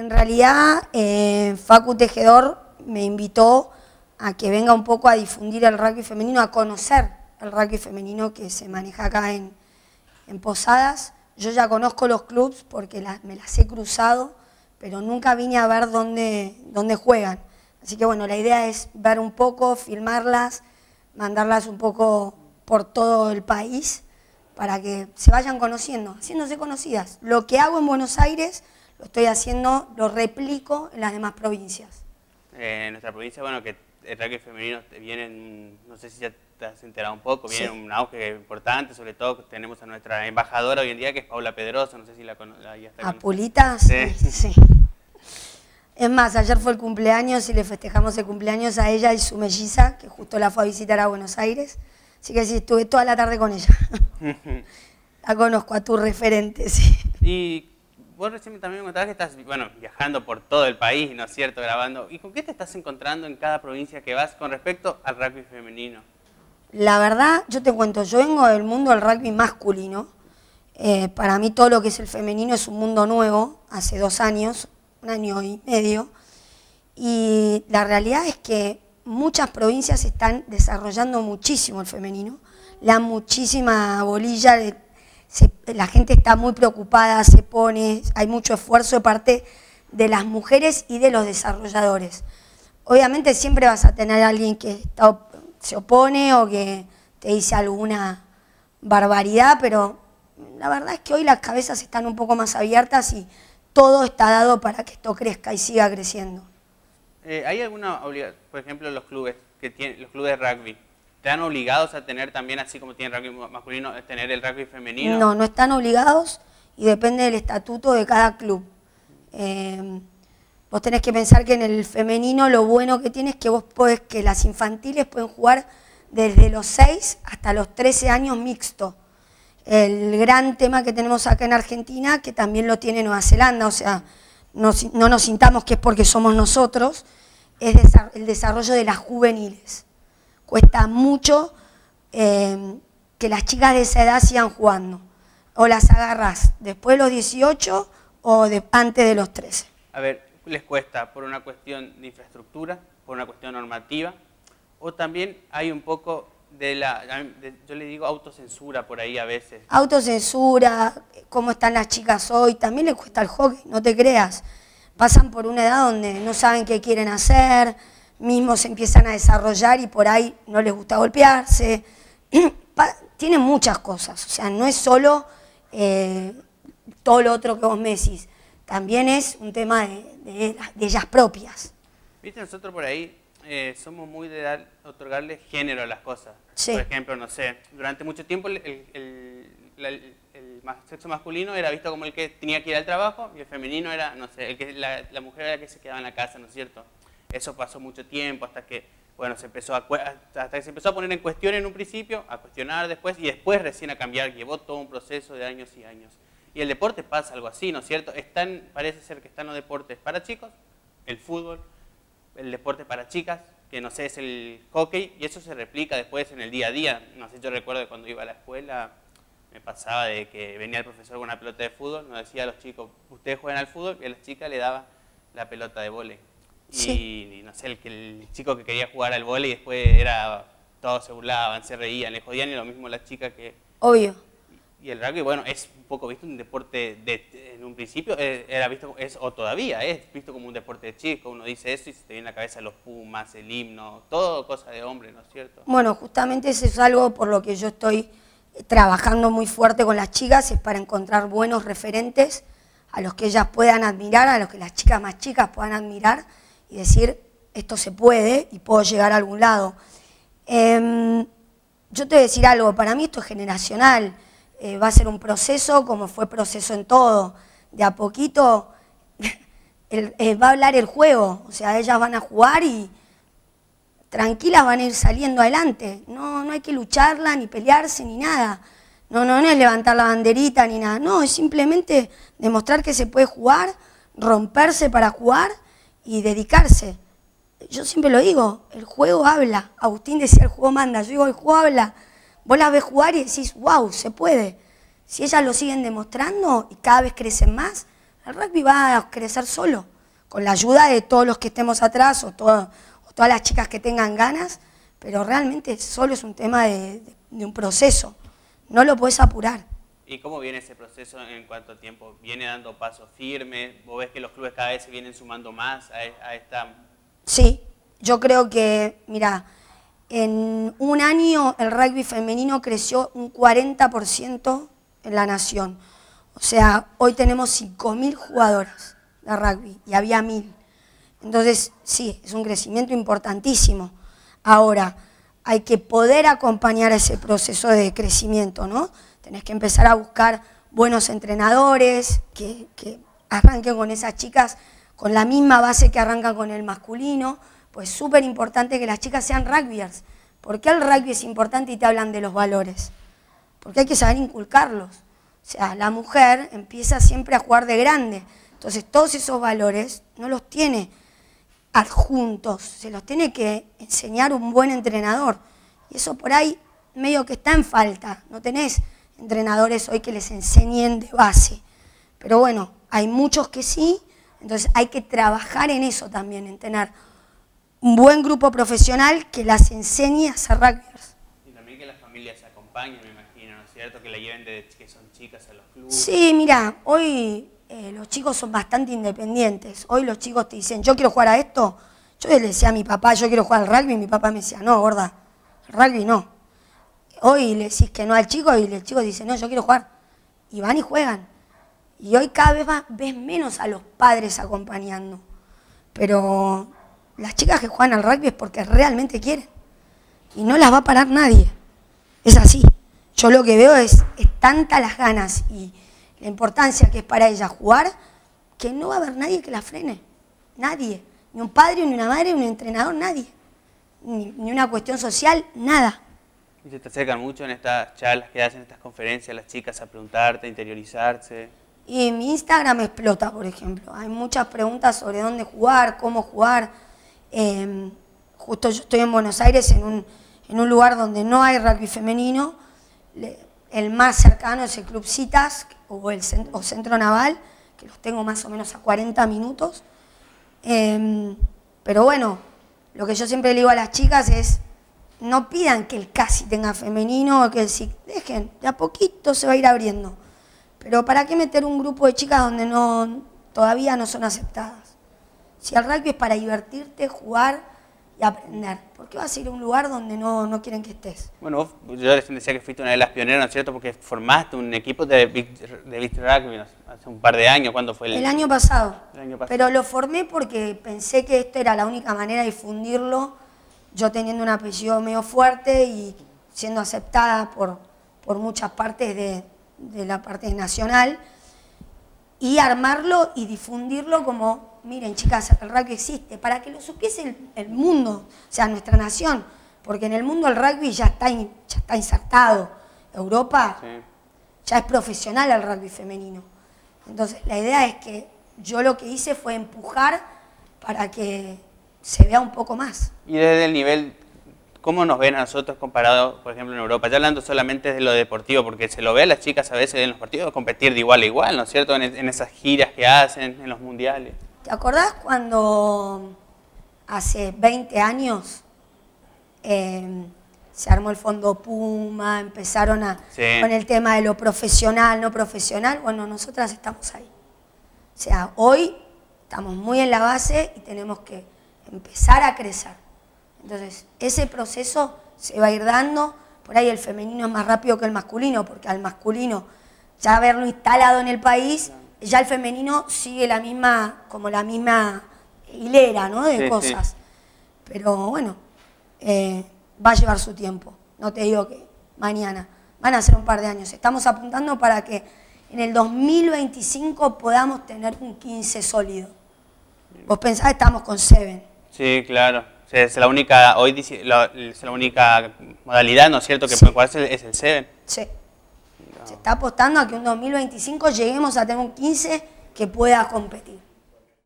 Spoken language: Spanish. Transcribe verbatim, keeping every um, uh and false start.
En realidad, eh, Facu Tejedor me invitó a que venga un poco a difundir el rugby femenino, a conocer el rugby femenino que se maneja acá en, en Posadas. Yo ya conozco los clubs porque la, me las he cruzado, pero nunca vine a ver dónde, dónde juegan. Así que bueno, la idea es ver un poco, filmarlas, mandarlas un poco por todo el país para que se vayan conociendo, haciéndose conocidas. Lo que hago en Buenos Aires lo estoy haciendo, lo replico en las demás provincias. Eh, en nuestra provincia, bueno, que el rugby femenino viene, no sé si ya te has enterado un poco, viene sí. un auge importante, sobre todo tenemos a nuestra embajadora hoy en día, que es Paula Pedroso, no sé si la conoces. ¿A Pulita? Sí. sí. Es más, ayer fue el cumpleaños y le festejamos el cumpleaños a ella y su melliza, que justo la fue a visitar a Buenos Aires, así que sí, estuve toda la tarde con ella. La conozco, a tu referente, sí. Y vos recién también me contabas que estás, bueno, viajando por todo el país, ¿no es cierto?, grabando. ¿Y con qué te estás encontrando en cada provincia que vas con respecto al rugby femenino? La verdad, yo te cuento, yo vengo del mundo del rugby masculino. Eh, para mí todo lo que es el femenino es un mundo nuevo, hace dos años, un año y medio. Y la realidad es que muchas provincias están desarrollando muchísimo el femenino. La muchísima bolilla de... Se, la gente está muy preocupada, se pone, hay mucho esfuerzo de parte de las mujeres y de los desarrolladores. Obviamente siempre vas a tener a alguien que está, se opone o que te dice alguna barbaridad, pero la verdad es que hoy las cabezas están un poco más abiertas y todo está dado para que esto crezca y siga creciendo. Eh, ¿Hay alguna obligación, por ejemplo, los clubes, que tienen, los clubes de rugby, ¿están obligados a tener también, así como tienen rugby masculino, tener el rugby femenino? No, no están obligados y depende del estatuto de cada club. Eh, vos tenés que pensar que en el femenino lo bueno que tiene es que vos podés, que las infantiles pueden jugar desde los seis hasta los trece años mixto. El gran tema que tenemos acá en Argentina, que también lo tiene Nueva Zelanda, o sea, no, no nos sintamos que es porque somos nosotros, es el desarrollo de las juveniles. Cuesta mucho eh, que las chicas de esa edad sigan jugando. O las agarrás después de los dieciocho o de, antes de los trece. A ver, ¿les cuesta por una cuestión de infraestructura, por una cuestión normativa? O también hay un poco de la, de, yo le digo autocensura por ahí a veces. Autocensura, cómo están las chicas hoy, también les cuesta el hockey, no te creas. Pasan por una edad donde no saben qué quieren hacer, mismos se empiezan a desarrollar y por ahí no les gusta golpearse. Tienen muchas cosas, o sea, no es solo eh, todo lo otro que vos me decís, también es un tema de, de, de ellas propias. Viste, nosotros por ahí eh, somos muy de dar, otorgarle género a las cosas. Sí. Por ejemplo, no sé, durante mucho tiempo el, el, el, el, el, el sexo masculino era visto como el que tenía que ir al trabajo y el femenino era, no sé, el que, la, la mujer era la que se quedaba en la casa, ¿no es cierto? Eso pasó mucho tiempo hasta que, bueno, se empezó a, hasta que se empezó a poner en cuestión en un principio, a cuestionar después y después recién a cambiar. Llevó todo un proceso de años y años. Y el deporte pasa algo así, ¿no es cierto? Están, parece ser que están los deportes para chicos, el fútbol, el deporte para chicas, que no sé, es el hockey, y eso se replica después en el día a día. No sé, yo recuerdo que cuando iba a la escuela me pasaba de que venía el profesor con una pelota de fútbol, nos decía a los chicos, ustedes juegan al fútbol, y a las chicas le daba la pelota de vóley. Sí. Y, y no sé, el, que el chico que quería jugar al vóley después era, todos se burlaban, se reían, le jodían, y lo mismo las chicas que... Obvio. Y el rugby, bueno, es un poco visto un deporte, de, en un principio era visto, es, o todavía es visto como un deporte de chico. Uno dice eso y se te viene a la cabeza los pumas, el himno, todo cosa de hombre, ¿no es cierto? Bueno, justamente eso es algo por lo que yo estoy trabajando muy fuerte con las chicas, es para encontrar buenos referentes a los que ellas puedan admirar, a los que las chicas más chicas puedan admirar y decir, esto se puede y puedo llegar a algún lado. Eh, yo te voy a decir algo, para mí esto es generacional. Eh, va a ser un proceso como fue proceso en todo. De a poquito el, eh, va a hablar el juego, o sea, ellas van a jugar y tranquilas van a ir saliendo adelante. No, no hay que lucharla, ni pelearse, ni nada. No, no, no es levantar la banderita, ni nada. No, es simplemente demostrar que se puede jugar, romperse para jugar y dedicarse. Yo siempre lo digo, el juego habla. Agustín decía, el juego manda. Yo digo, el juego habla. Vos las ves jugar y decís, wow, se puede. Si ellas lo siguen demostrando y cada vez crecen más, el rugby va a crecer solo. con la ayuda de todos los que estemos atrás o, todo, o todas las chicas que tengan ganas, pero realmente solo es un tema de, de, de un proceso, no lo puedes apurar. ¿Y cómo viene ese proceso en cuanto a tiempo? ¿Viene dando pasos firmes? ¿Vos ves que los clubes cada vez se vienen sumando más a, a esta...? Sí, yo creo que, mira, en un año el rugby femenino creció un cuarenta por ciento en la nación. O sea, hoy tenemos cinco mil jugadoras de rugby y había mil. Entonces, sí, es un crecimiento importantísimo. Ahora, hay que poder acompañar ese proceso de crecimiento, ¿no? Tenés que empezar a buscar buenos entrenadores que, que arranquen con esas chicas con la misma base que arrancan con el masculino. Pues súper importante que las chicas sean rugbyers. ¿Por qué el rugby es importante y te hablan de los valores? Porque hay que saber inculcarlos. O sea, la mujer empieza siempre a jugar de grande. Entonces todos esos valores no los tiene adjuntos, se los tiene que enseñar un buen entrenador. Y eso por ahí medio que está en falta. No tenés entrenadores hoy que les enseñen de base. Pero bueno, hay muchos que sí, entonces hay que trabajar en eso también, en tener un buen grupo profesional que las enseñe a ser rugbyers. Y también que las familias se acompañen, me imagino, ¿no es cierto? Que la lleven de que son chicas a los clubes. Sí, mira, hoy eh, los chicos son bastante independientes. Hoy los chicos te dicen, yo quiero jugar a esto. Yo le decía a mi papá, yo quiero jugar al rugby, y mi papá me decía, no, gorda, el rugby no. Hoy le decís que no al chico y el chico dice, no, yo quiero jugar. Y van y juegan. Y hoy cada vez más ves menos a los padres acompañando. Pero las chicas que juegan al rugby es porque realmente quieren. Y no las va a parar nadie. Es así. Yo lo que veo es, es tanta las ganas y la importancia que es para ellas jugar, que no va a haber nadie que la frene. Nadie. Ni un padre, ni una madre, ni un entrenador, nadie. Ni, ni una cuestión social, nada. ¿Y se te acercan mucho en estas charlas que hacen, estas conferencias, las chicas a preguntarte, a interiorizarse? Y mi Instagram explota, por ejemplo. Hay muchas preguntas sobre dónde jugar, cómo jugar. Eh, justo yo estoy en Buenos Aires, en un, en un lugar donde no hay rugby femenino. Le, el más cercano es el Club Citas o el o Centro Naval, que los tengo más o menos a cuarenta minutos. Eh, pero bueno, lo que yo siempre le digo a las chicas es, no pidan que el casi tenga femenino o que el sí, dejen, de a poquito se va a ir abriendo. Pero ¿para qué meter un grupo de chicas donde no, todavía no son aceptadas? Si el rugby es para divertirte, jugar y aprender, ¿por qué vas a ir a un lugar donde no, no quieren que estés? Bueno, vos, yo decía que fuiste una de las pioneras, ¿no es cierto? Porque formaste un equipo de Big, de Big Rugby hace un par de años. ¿Cuándo fue el...? El año pasado. El año pasado. Pero lo formé porque pensé que esto era la única manera de difundirlo, yo teniendo un apellido medio fuerte y siendo aceptada por, por muchas partes de, de la parte nacional, y armarlo y difundirlo como, miren chicas, el rugby existe, para que lo supiese el, el mundo, o sea, nuestra nación, porque en el mundo el rugby ya está, in, ya está insertado. Europa sí. Ya es profesional el rugby femenino. Entonces la idea es que yo lo que hice fue empujar para que se vea un poco más. Y desde el nivel, ¿cómo nos ven a nosotros comparado, por ejemplo, en Europa? Ya hablando solamente de lo deportivo, porque se lo ve a las chicas a veces en los partidos competir de igual a igual, ¿no es cierto? En, en esas giras que hacen, en los mundiales. ¿Te acordás cuando hace veinte años eh, se armó el Fondo Puma, empezaron a, sí. con el tema de lo profesional, no profesional? Bueno, nosotras estamos ahí. O sea, hoy estamos muy en la base y tenemos que empezar a crecer. Entonces, ese proceso se va a ir dando. Por ahí el femenino es más rápido que el masculino, porque al masculino ya haberlo instalado en el país, ya el femenino sigue la misma, como la misma hilera, ¿no? de sí, cosas. Sí. Pero bueno, eh, va a llevar su tiempo. No te digo que mañana, van a ser un par de años. Estamos apuntando para que en el dos mil veinticinco podamos tener un quince sólido. Vos pensás que estamos con Seven. Sí, claro. Es la única, hoy la, es la única modalidad, ¿no es cierto?, que sí. puede jugar es el Seven. Sí. No. Se está apostando a que en dos mil veinticinco lleguemos a tener un quince que pueda competir.